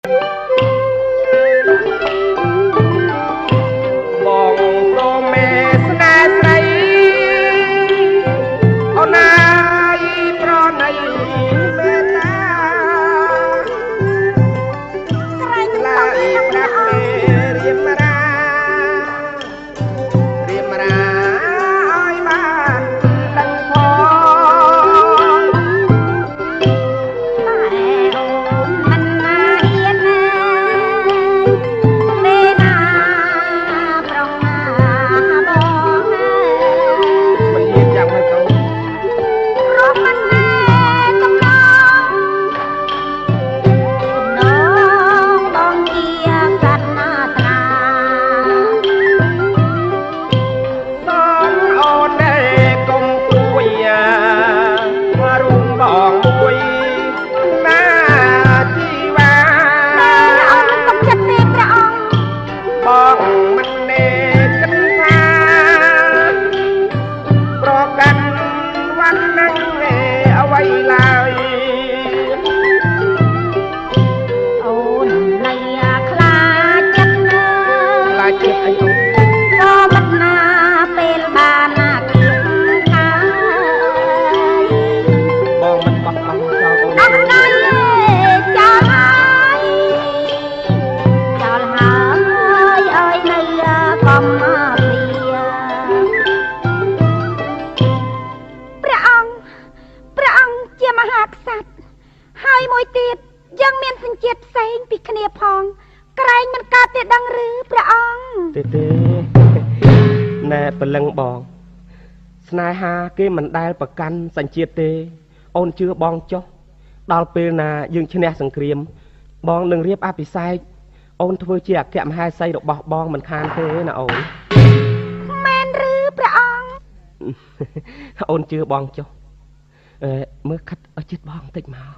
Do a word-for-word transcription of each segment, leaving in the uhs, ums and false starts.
ស្នេហាគេមិនដែលប្រកាន់សញ្ជាតិទេអូនជឿបងចុះដល់ពេលណាយើងឈ្នះសង្គ្រាមបងនឹងរៀបអភិសេកអូនធ្វើជាអគ្គមហេសីរបស់បងមិនខានទេណាអូនមែនឬព្រះអង្គអូនជឿបងចុះអឺមើលខិតឲ្យចិត្តបងបន្តិចមក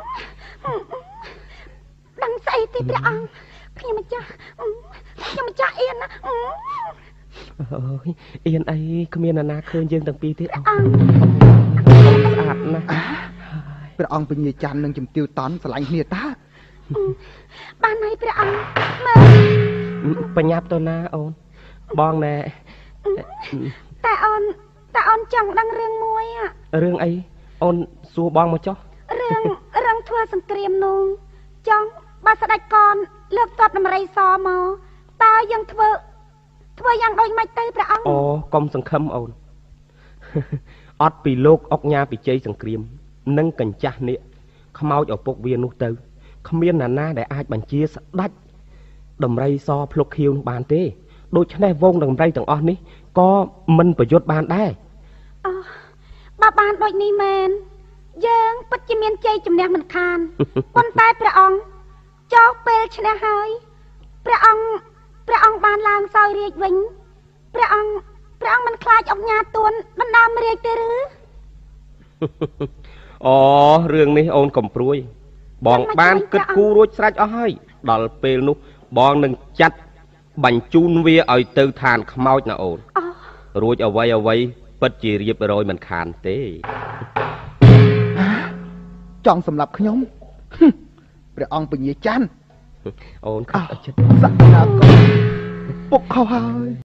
ដឹងស្អីទេព្រះអង្គខ្ញុំម្ចាស់ខ្ញុំម្ចាស់អៀនណាអូយអៀនអីគ្មាននរណាឃើញយើងទាំងពីរទេអអង្គស្អាតណាស់ព្រះអង្គពញាច័ន្ទនឹងជំទាវតន់ស្រឡាញ់គ្នាតាបានហើយព្រះអង្គមើលបញ្ញាប់ទៅណាអូនបងណែតែអូនតែអូនចង់ដឹងរឿងមួយរឿងអីអូនសួរបងមកចុះរឿងរឿងធ្វើសង្គ្រាមនោះចង់បើស្ដេចកនលើកទ័ពដំរីសមកតើយើងធ្វើធ្វើយ៉ាងដូចម៉េចទៅព្រះអង្គអូកុំសង្ឃឹមអូនអត់ពីលោកអុកញ៉ាពីជ័យសង្គ្រាមនិងកញ្ចាស់នេះខ្មោចឪពុកវានោះទៅគ្មានណាណាដែលអាចបញ្ជាស្ដេចដំរីសភ្លុកខៀវនោះបានទេដូច្នេះវងដំរីទាំងអស់នេះក៏មិនប្រយុទ្ធបានដែរអូបើបានដូចនេះមែនយើងពិតជាមានជ័យជំនះមិនខានប៉ុន្តែព្រះអង្គចោលពេលឈ្នះហើយព្រះអង្គព្រះអង្គបានឡើងសោយរាជវិញព្រះអង្គព្រះអង្គមិនខ្លាចអុកញ៉ាទួនបណ្ដាំរាជទេឬអូរឿងនេះអូនកំព្រួយបងបានគិតគូររួចស្រេចអស់ហើយដល់ពេលនោះបងនឹងចាត់បញ្ជូនវាឲ្យទៅឋានខ្មោចណាអូនរួចអ្វីអ្វីពិតជារៀបរយមិនខានទេចង់សម្រាប់ខ្ញុំព្រះអង្គពញាច័ន្ទអូនខិតចិត្តសក្តានុពលពុកខុសហើយ